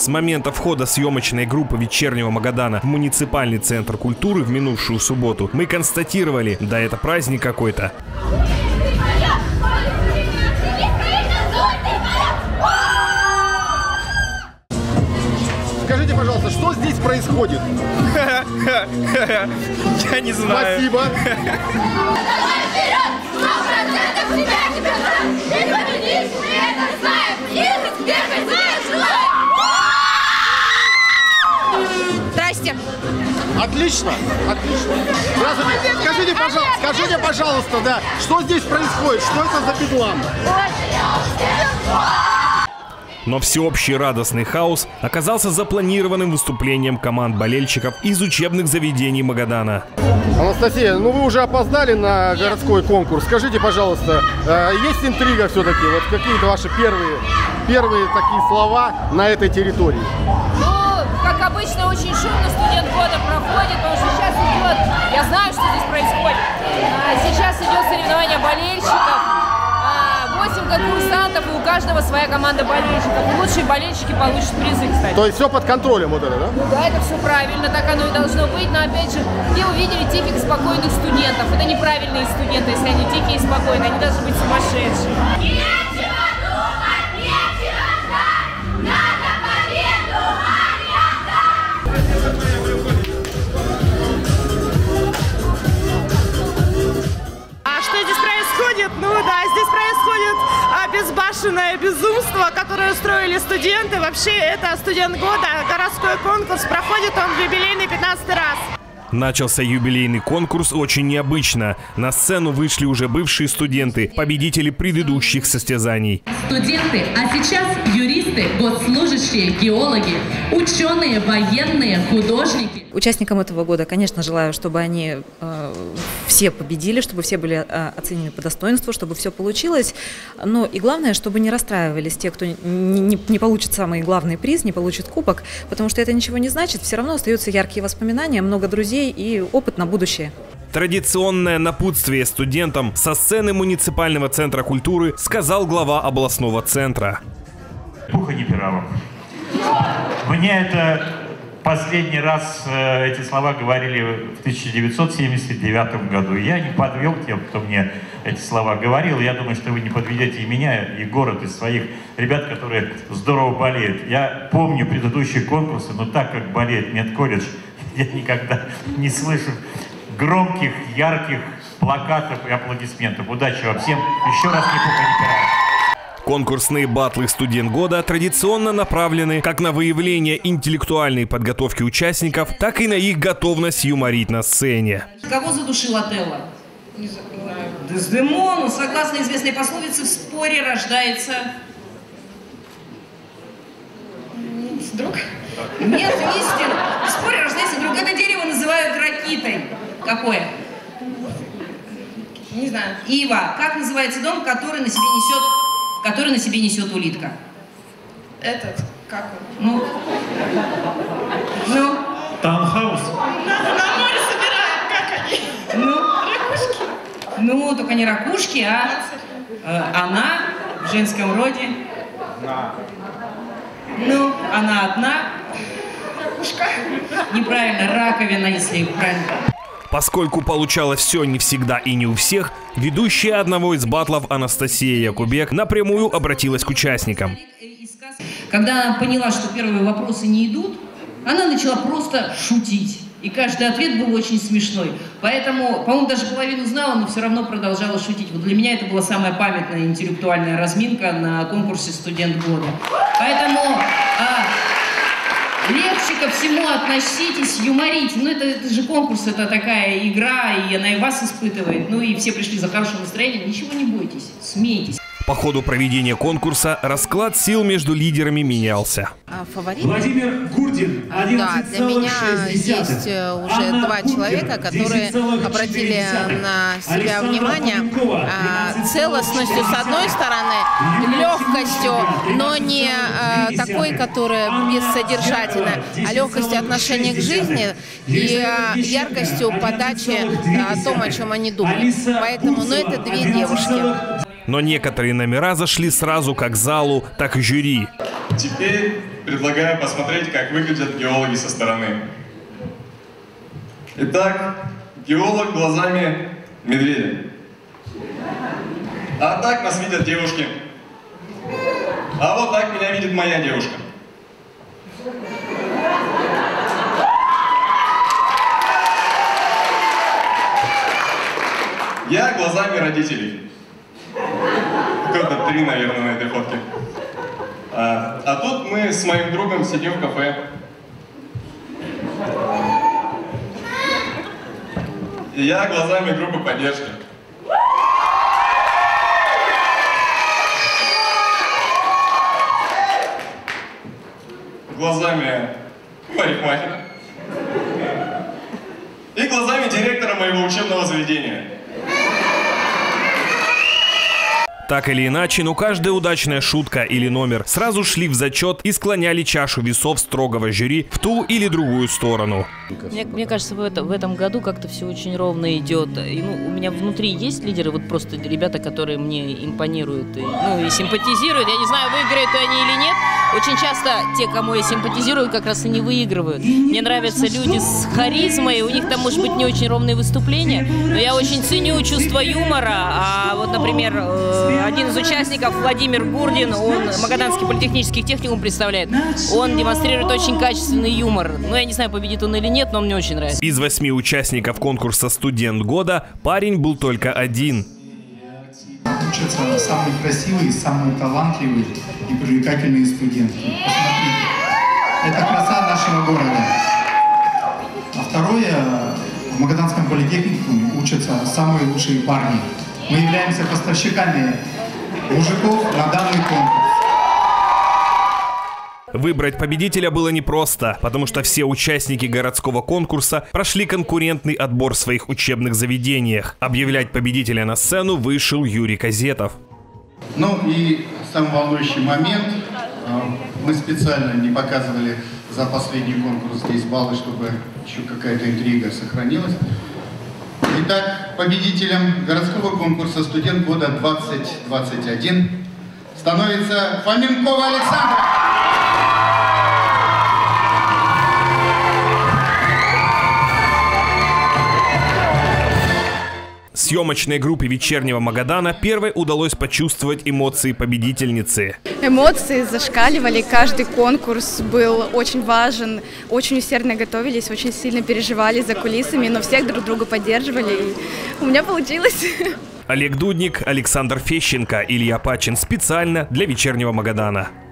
С момента входа съемочной группы «Вечернего Магадана» в муниципальный центр культуры в минувшую субботу мы констатировали, да это праздник какой-то. Скажите, пожалуйста, что здесь происходит? Я не знаю. Спасибо. Здрасте. Отлично, отлично. Скажите, пожалуйста, да, что здесь происходит? Что это за бедлам? Но всеобщий радостный хаос оказался запланированным выступлением команд болельщиков из учебных заведений Магадана. Анастасия, ну вы уже опоздали на городской конкурс. Скажите, пожалуйста, есть интрига все-таки? Вот какие-то ваши первые такие слова на этой территории? Ну, как обычно, очень шумно студент года проходит, потому что сейчас идет, я знаю, что здесь происходит. Сейчас идет соревнование болельщиков. 8 конкурсантов, и у каждого своя команда болельщиков. И лучшие болельщики получат призы, кстати. То есть все под контролем вот это, да? Да, это все правильно, так оно и должно быть. Но опять же, где увидели тихих, спокойных студентов? Это неправильные студенты, если они тихие и спокойные. Они должны быть сумасшедшие. Нечего думать, нечего ждать. Надо победу А что здесь происходит? Ну да, здесь происходит безбашенное безумство, которое устроили студенты. Вообще, это студент года, городской конкурс. Проходит он в юбилейный 15-й раз. Начался юбилейный конкурс очень необычно. На сцену вышли уже бывшие студенты, победители предыдущих состязаний. Студенты, а сейчас юристы, госслужащие, геологи, ученые, военные, художники. Участникам этого года, конечно, желаю, чтобы они все победили, чтобы все были оценены по достоинству, чтобы все получилось. Но и главное, чтобы не расстраивались те, кто не получит самый главный приз, не получит кубок, потому что это ничего не значит. Все равно остаются яркие воспоминания, много друзей и опыт на будущее. Традиционное напутствие студентам со сцены муниципального центра культуры сказал глава областного центра. Пуха не пирогов. Мне это последний раз эти слова говорили в 1979 году. Я не подвел тех, кто мне эти слова говорил. Я думаю, что вы не подведете и меня, и город, и своих ребят, которые здорово болеют. Я помню предыдущие конкурсы, но так как болеет медколледж, я никогда не слышу громких, ярких плакатов и аплодисментов. Удачи вам всем. Еще раз не пуха, не пирогов. Конкурсные батлы «Студент года» традиционно направлены как на выявление интеллектуальной подготовки участников, так и на их готовность юморить на сцене. Кого задушил Отелло? Не знаю. Дездемону. Согласно известной пословице, в споре рождается... Друг? Нет, истина. В споре рождается друг. Это дерево называют ракитой. Какое? Не знаю. Ива. Как называется дом, который на себе несет улитка? Этот, как он? Ну? Таунхаус. На море собирают, как они? Ну? Ракушки. Ну, только не ракушки, а она в женском роде. Ну, она одна. Ракушка. Неправильно, раковина, если правильно. Поскольку получалось все не всегда и не у всех, ведущая одного из батлов Анастасия Якубек напрямую обратилась к участникам. Когда она поняла, что первые вопросы не идут, она начала просто шутить. И каждый ответ был очень смешной. Поэтому, по-моему, даже половину знала, но все равно продолжала шутить. Вот для меня это была самая памятная интеллектуальная разминка на конкурсе «Студент года». Поэтому легче ко всему относитесь, юморите. Ну, это же конкурс, это такая игра, и она и вас испытывает. Ну, и все пришли за хорошим настроением. Ничего не бойтесь, смейтесь. По ходу проведения конкурса расклад сил между лидерами менялся. Фаворит? Владимир Гурдин, 11,6. Да, для меня есть уже два человека, которые обратили на себя внимание целостностью с одной стороны, легкостью, но не такой, которая бессодержательная, а легкостью отношения к жизни и яркостью подачи о том, о чем они думают. Поэтому, это две девушки. Но некоторые номера зашли сразу как залу, так и жюри. Теперь предлагаю посмотреть, как выглядят геологи со стороны. Итак, геолог глазами медведя. А так нас видят девушки. А вот так меня видит моя девушка. Я глазами родителей. Года 3, наверное, на этой фотке. А тут мы с моим другом сидим в кафе. И я глазами группы поддержки. Глазами парикмахера. И глазами директора моего учебного заведения. Так или иначе, но каждая удачная шутка или номер сразу шли в зачет и склоняли чашу весов строгого жюри в ту или другую сторону. Мне кажется, в этом году как-то все очень ровно идет. И, у меня внутри есть лидеры, вот просто ребята, которые мне импонируют и симпатизируют. Я не знаю, выиграют они или нет. Очень часто те, кому я симпатизирую, как раз и не выигрывают. Мне нравятся люди с харизмой, у них там, может быть, не очень ровные выступления, но я очень ценю чувство юмора. А вот, например, один из участников, Владимир Гурдин, он Магаданский политехнический техникум представляет, он демонстрирует очень качественный юмор. Я не знаю, победит он или нет, но мне очень нравится. Из 8 участников конкурса «Студент года» парень был только один. Учатся самые красивые, самые талантливые и привлекательные студенты. Посмотрите, это краса нашего города. А второе, в Магаданском политехникуме учатся самые лучшие парни. Мы являемся поставщиками мужиков на данный конкурс. Выбрать победителя было непросто, потому что все участники городского конкурса прошли конкурентный отбор в своих учебных заведениях. Объявлять победителя на сцену вышел Юрий Казетов. Ну и самый волнующий момент. Мы специально не показывали за последний конкурс здесь баллы, чтобы еще какая-то интрига сохранилась. Итак, победителем городского конкурса «Студент года 2021» становится Фоменкова Александра. Съемочной группе «Вечернего Магадана» первой удалось почувствовать эмоции победительницы. Эмоции зашкаливали, каждый конкурс был очень важен, очень усердно готовились, очень сильно переживали за кулисами, но всех друг друга поддерживали, и у меня получилось. Олег Дудник, Александр Фещенко, Илья Пачин специально для «Вечернего Магадана».